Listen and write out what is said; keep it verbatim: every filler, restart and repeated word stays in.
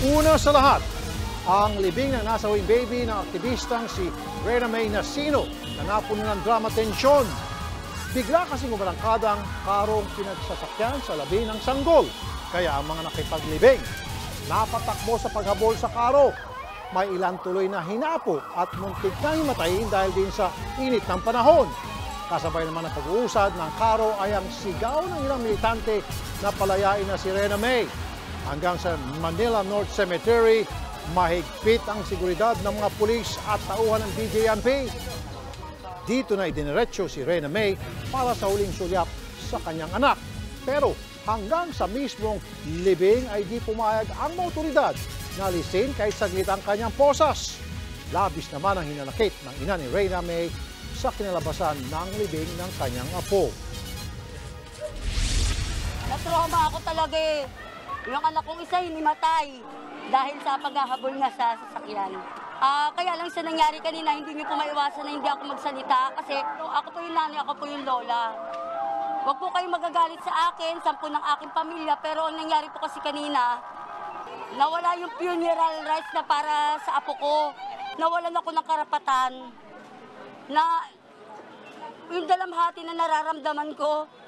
Una sa lahat, ang libing ng nasawing baby ng aktivistang si Reyna May Nasino na napuno ng drama tensyon. Bigla kasing umalangkadang karong pinagsasakyan sa labi ng sanggol. Kaya ang mga nakipaglibing napatakbo sa paghabol sa karo. May ilan tuloy na hinapo at muntik na himatayin dahil din sa init ng panahon. Kasabay naman ng pag-uusad ng karo ay ang sigaw ng ilang militante na palayain na si Reyna May. Hanggang sa Manila North Cemetery, mahigpit ang seguridad ng mga pulis at tauhan ng D J M P. Dito na idiniretso si Reyna May para sa huling sulyap sa kanyang anak. Pero hanggang sa mismong libing ay di pumayag ang mga otoridad na alisin kahit saglit ang kanyang posas. Labis naman ang hinanakit ng ina ni Reyna May sa kinalabasan ng libing ng kanyang apo. Natroma ako talaga eh. Yung anak kong isa hinimatay dahil sa paghahabol nga sa sasakyan. Uh, kaya lang sa nangyari kanina, hindi niyo po maiwasan na hindi ako magsalita kasi ako po yung nanay, ako po yung lola. Huwag po kayong magagalit sa akin, sampu ng aking pamilya, pero ang nangyari po kasi kanina, nawala yung funeral rights na para sa apo ko. Nawalan ako ng karapatan na yung dalamhati na nararamdaman ko,